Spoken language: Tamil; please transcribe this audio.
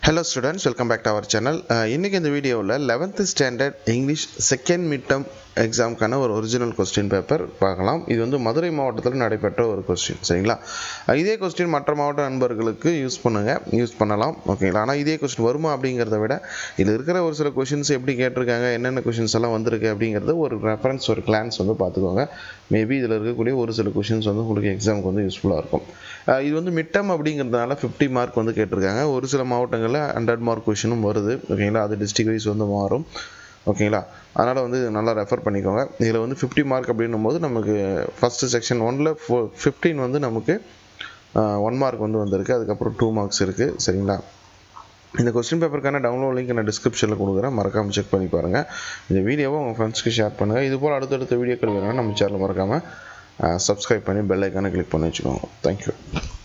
Hello students, welcome back to our channel. இன்னைக்கு இந்த வீடியோவில் 11th standard English second mid term எக்ஸாமுக்கான ஒரு ஒரிஜினல் கொஸ்டின் பேப்பர் பார்க்கலாம். இது வந்து மதுரை மாவட்டத்தில் நடைபெற்ற ஒரு கொஸ்டின், சரிங்களா? இதே கொஸ்டின் மற்ற மாவட்ட நண்பர்களுக்கு யூஸ் பண்ணலாம், ஓகேங்களா? ஆனால் இதே கொஸ்டின் வருமா அப்படிங்கிறத விட இதில் இருக்கிற ஒரு சில கொஸ்டின்ஸ் எப்படி கேட்டிருக்காங்க, என்னென்ன கொஸ்டின்ஸ் எல்லாம் வந்திருக்கு அப்படிங்கிறது ஒரு ரெஃபரன்ஸ், ஒரு கிளான்ஸ் வந்து பார்த்துக்கோங்க. மேபி இதில் இருக்கக்கூடிய ஒரு சில கொஸ்டின்ஸ் வந்து உங்களுக்கு எக்ஸாமுக்கு வந்து யூஸ்ஃபுல்லாக இருக்கும். இது வந்து மிட் டர்ம் அப்படிங்கிறதுனால 50 மார்க் வந்து கேட்டிருக்காங்க. ஒரு சில மாவட்டங்களில் 100 மார்க் கொஸ்டினும் வருது, ஓகேங்களா? அது டிஸ்ட்ரிக்ட் வைஸ் வந்து மாறும், ஓகேங்களா? அதனால் வந்து நல்லா ரெஃபர் பண்ணிக்கோங்க. இதில் வந்து 50 மார்க் அப்படின்னும் போது நமக்கு ஃபஸ்ட்டு செக்ஷன் 1ல் 15 வந்து நமக்கு 1 மார்க் வந்து வந்திருக்கு. அதுக்கப்புறம் 2 மார்க்ஸ் இருக்குது, சரிங்களா? இந்த கொஸ்டின் பேப்பருக்கான டவுன்லோட் லிங்க் நான் டிஸ்கிரிப்ஷனில் கொடுக்குறேன், மறக்காமல் செக் பண்ணி பாருங்கள். இந்த வீடியோவை உங்கள் ஃப்ரெண்ட்ஸ்க்கு ஷேர் பண்ணுங்கள். இதுபோல் அடுத்தடுத்த வீடியோக்கள் வேணும்னா நம்ம சேனல் மறக்காமல் சப்ஸ்கிரைப் பண்ணி பெல் ஐக்கானை கிளிக் பண்ணி வச்சுக்கோங்க. தேங்க்யூ.